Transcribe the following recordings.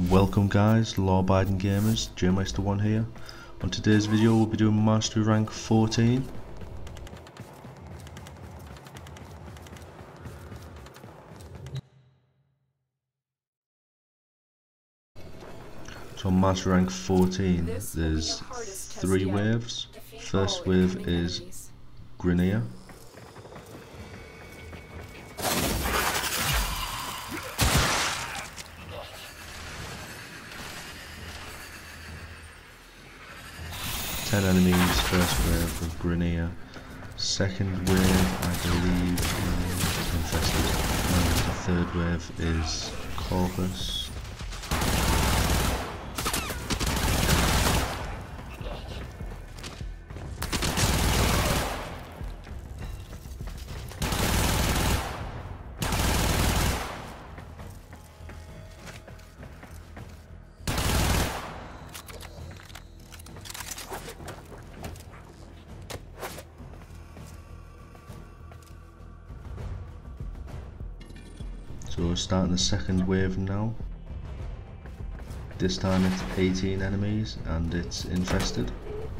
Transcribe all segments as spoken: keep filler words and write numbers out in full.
Welcome guys, Law Abiding Gamers, J-Meister one here. On today's video we'll be doing Mastery Rank fourteen. So on Mastery Rank fourteen there's three waves. First wave is Grineer. ten enemies, first wave of Grineer. Second wave, I believe, is Infested. And the third wave is Corpus. So we're starting the second wave now. This time it's eighteen enemies and it's infested.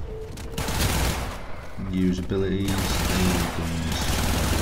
Use abilities, and guns.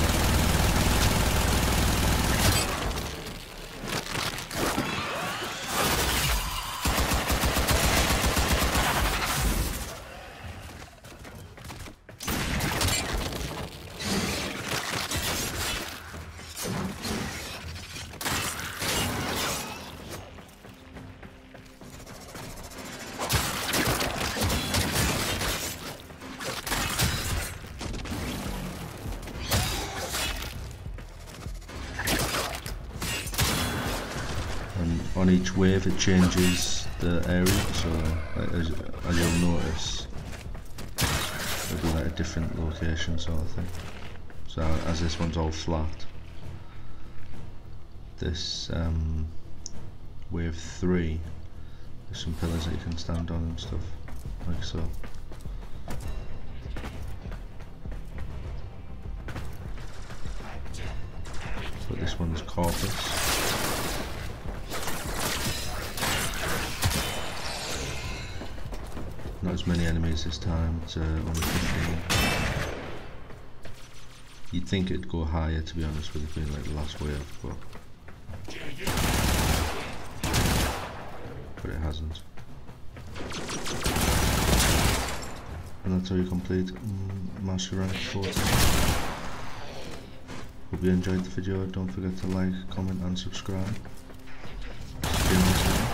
And on each wave it changes the area, so like, as, as you'll notice it'll be like a different location sort of thing. So as this one's all flat, this um, wave three, there's some pillars that you can stand on and stuff, like so. So this one's Corpus. Not as many enemies this time, it's uh, only fifteen. You'd think it'd go higher, to be honest, with it being like the last wave, but but it hasn't. And that's how you complete mm, Mastery Rank fourteen. Hope you enjoyed the video. Don't forget to like, comment and subscribe. See you next time.